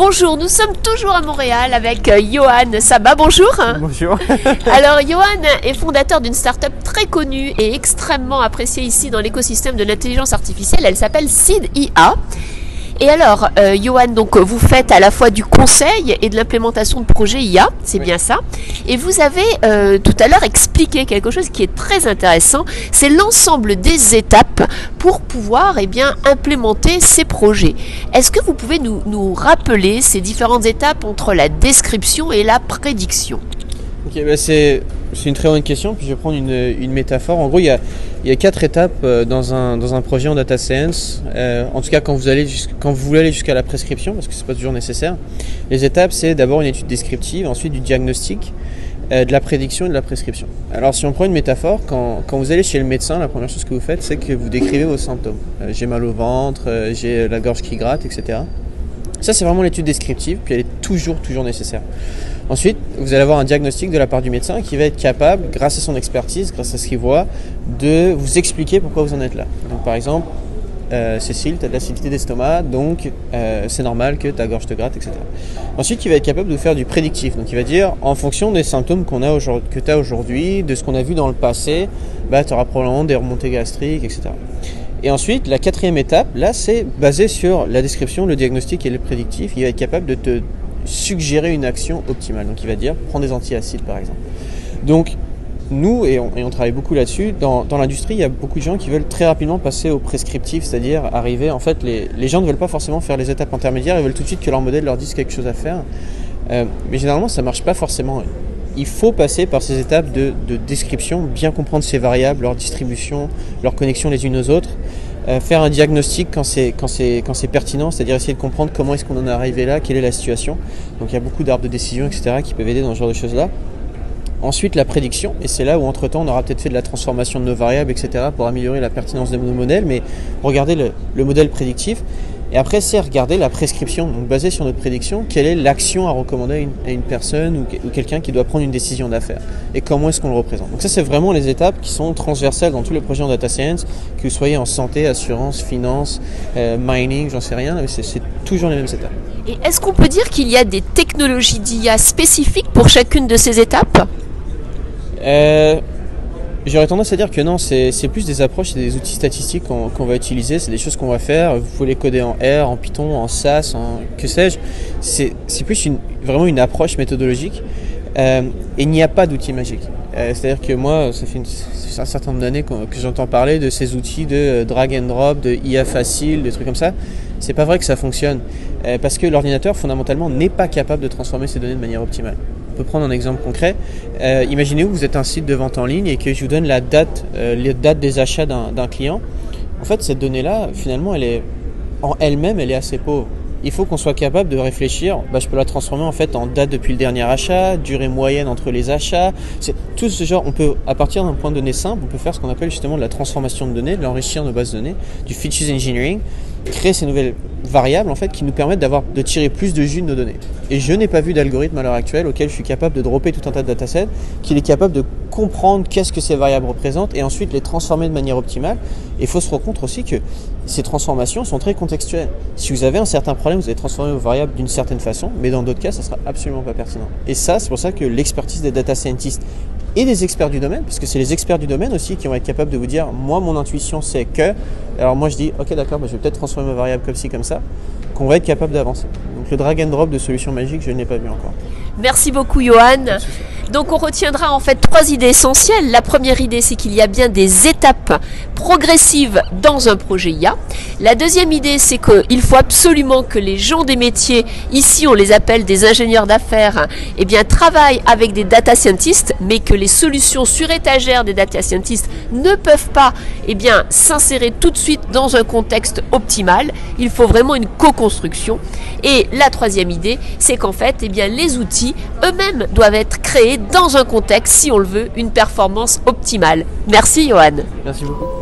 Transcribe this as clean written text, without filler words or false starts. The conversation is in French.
Bonjour, nous sommes toujours à Montréal avec Yohan Saba. Bonjour. Bonjour. Alors, Yohan est fondateur d'une start-up très connue et extrêmement appréciée ici dans l'écosystème de l'intelligence artificielle. Elle s'appelle Seed IA. Et alors, Yohan, donc vous faites à la fois du conseil et de l'implémentation de projets IA, c'est bien ça. Et vous avez tout à l'heure expliqué quelque chose qui est très intéressant, c'est l'ensemble des étapes pour pouvoir implémenter ces projets. Est-ce que vous pouvez nous rappeler ces différentes étapes entre la description et la prédiction ? Ok, c'est une très bonne question, puis je vais prendre une métaphore. En gros, il y a 4 étapes dans un projet en data science, en tout cas quand vous voulez aller jusqu'à la prescription, parce que c'est pas toujours nécessaire. Les étapes, c'est d'abord une étude descriptive, ensuite du diagnostic, de la prédiction et de la prescription. Alors si on prend une métaphore, quand vous allez chez le médecin, la première chose que vous faites, c'est que vous décrivez vos symptômes. J'ai mal au ventre, j'ai la gorge qui gratte, etc. Ça, c'est vraiment l'étude descriptive, puis elle est toujours nécessaire. Ensuite, vous allez avoir un diagnostic de la part du médecin qui va être capable, grâce à son expertise, grâce à ce qu'il voit, de vous expliquer pourquoi vous en êtes là. Donc, par exemple, Cécile, tu as de l'acidité d'estomac, donc c'est normal que ta gorge te gratte, etc. Ensuite, il va être capable de vous faire du prédictif. Donc, il va dire, en fonction des symptômes que tu as aujourd'hui, de ce qu'on a vu dans le passé, tu auras probablement des remontées gastriques, etc. Et ensuite, la 4e étape, là, c'est basé sur la description, le diagnostic et le prédictif. Il va être capable de te suggérer une action optimale. Donc, il va dire, prends des antiacides, par exemple. Donc, nous, et on travaille beaucoup là-dessus, dans l'industrie, il y a beaucoup de gens qui veulent très rapidement passer au prescriptif, c'est-à-dire arriver, en fait, les gens ne veulent pas forcément faire les étapes intermédiaires, ils veulent tout de suite que leur modèle leur dise quelque chose à faire. Mais généralement, ça ne marche pas forcément. Il faut passer par ces étapes de description, bien comprendre ces variables, leur distribution, leur connexion les unes aux autres, faire un diagnostic quand c'est pertinent, c'est-à-dire essayer de comprendre comment est-ce qu'on en est arrivé là, quelle est la situation. Donc il y a beaucoup d'arbres de décision, etc. qui peuvent aider dans ce genre de choses-là. Ensuite, la prédiction, et c'est là où entre-temps on aura peut-être fait de la transformation de nos variables, etc. pour améliorer la pertinence de nos modèles, mais regardez le modèle prédictif. Et après, c'est regarder la prescription, donc basée sur notre prédiction, quelle est l'action à recommander à une personne ou quelqu'un qui doit prendre une décision d'affaires et comment est-ce qu'on le représente. Donc ça, c'est vraiment les étapes qui sont transversales dans tous les projets en data science, que vous soyez en santé, assurance, finance, mining, j'en sais rien, mais c'est toujours les mêmes étapes. Et est-ce qu'on peut dire qu'il y a des technologies d'IA spécifiques pour chacune de ces étapes ? J'aurais tendance à dire que non, c'est plus des approches et des outils statistiques qu'on va utiliser, c'est des choses qu'on va faire, vous pouvez les coder en R, en Python, en SAS, que sais-je, c'est plus vraiment une approche méthodologique et il n'y a pas d'outils magiques. C'est-à-dire que moi, ça fait un certain nombre d'années que j'entends parler de ces outils de drag and drop, de IA facile, des trucs comme ça. C'est pas vrai que ça fonctionne parce que l'ordinateur fondamentalement n'est pas capable de transformer ces données de manière optimale. On peut prendre un exemple concret. Imaginez vous êtes un site de vente en ligne et que je vous donne les dates des achats d'un client. En fait, cette donnée-là, finalement, en elle-même, elle est assez pauvre. Il faut qu'on soit capable de réfléchir, je peux la transformer en fait en date depuis le dernier achat, durée moyenne entre les achats. C'est tout ce genre, on peut, à partir d'un point de données simple, on peut faire ce qu'on appelle justement de la transformation de données, de l'enrichir nos bases de données, du features engineering, créer ces nouvelles variables en fait qui nous permettent de tirer plus de jus de nos données. Et je n'ai pas vu d'algorithme à l'heure actuelle auquel je suis capable de dropper tout un tas de datasets, qu'il est capable de comprendre qu'est-ce que ces variables représentent et ensuite les transformer de manière optimale. Et il faut se rendre compte aussi que ces transformations sont très contextuelles. Si vous avez un certain problème, vous allez transformer vos variables d'une certaine façon, mais dans d'autres cas, ça sera absolument pas pertinent. Et ça, c'est pour ça que l'expertise des data scientists et des experts du domaine, parce que c'est les experts du domaine aussi qui vont être capables de vous dire, moi, mon intuition, c'est que, alors moi je dis, ok d'accord, je vais peut-être transformer ma variable comme ci, comme ça, qu'on va être capable d'avancer. Donc le drag and drop de solutions magiques, je ne l'ai pas vu encore. Merci beaucoup Yohan. Donc on retiendra en fait 3 idées essentielles. La première idée, c'est qu'il y a bien des étapes progressives dans un projet IA. La deuxième idée, c'est qu'il faut absolument que les gens des métiers, ici on les appelle des ingénieurs d'affaires, travaillent avec des data scientists, mais que les solutions sur étagère des data scientists ne peuvent pas s'insérer tout de suite dans un contexte optimal. Il faut vraiment une co-construction. Et la troisième idée, c'est qu'en fait, les outils eux-mêmes doivent être créés dans un contexte, si on le veut, une performance optimale. Merci Yohan. Merci beaucoup.